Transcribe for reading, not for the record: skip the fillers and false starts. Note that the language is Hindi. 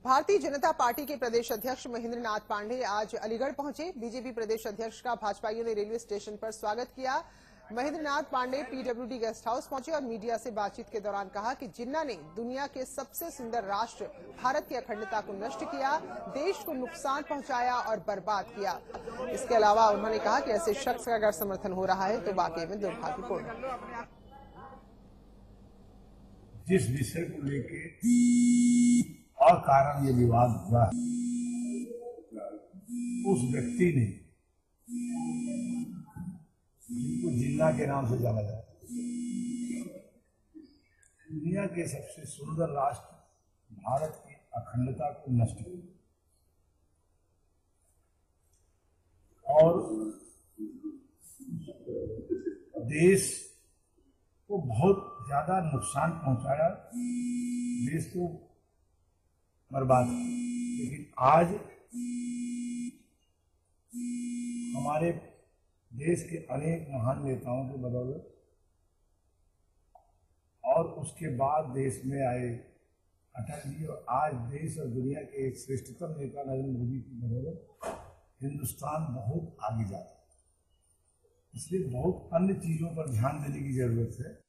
भारतीय जनता पार्टी के प्रदेश अध्यक्ष महेंद्र नाथ पांडे आज अलीगढ़ पहुंचे। बीजेपी प्रदेश अध्यक्ष का भाजपाइयों ने रेलवे स्टेशन पर स्वागत किया। Mahendra Nath Pandey PWD guest house पहुंचे और मीडिया से बातचीत के दौरान कहा कि जिन्ना ने दुनिया के सबसे सुंदर राष्ट्र भारत की अखंडता को नष्ट किया, देश को नुकसान पहुंचाया और बर्बाद किया। इसके अलावा उन्होंने कहा कि ऐसे शख्स का अगर समर्थन हो रहा है तो वाकई में दुर्भाग्यपूर्ण है। जिस विषय को लेकर अकारण ये विवाद हुआ, उस व्यक्ति ने, जिनको जिन्ना के नाम से जाना जाता है, दुनिया के सबसे सुंदर राष्ट्र भारत की अखंडता को नष्ट किया और देश को बहुत ज्यादा नुकसान पहुंचाया, देश को बर्बाद किया। लेकिन आज हमारे देश के अनेक महान नेताओं के बदौलत और उसके बाद देश में आए अटल जी और आज देश और दुनिया के एक श्रेष्ठतम नेता नरेंद्र मोदी की बदौलत हिंदुस्तान बहुत आगे जा रहा है। इसलिए बहुत अन्य चीजों पर ध्यान देने की जरूरत है।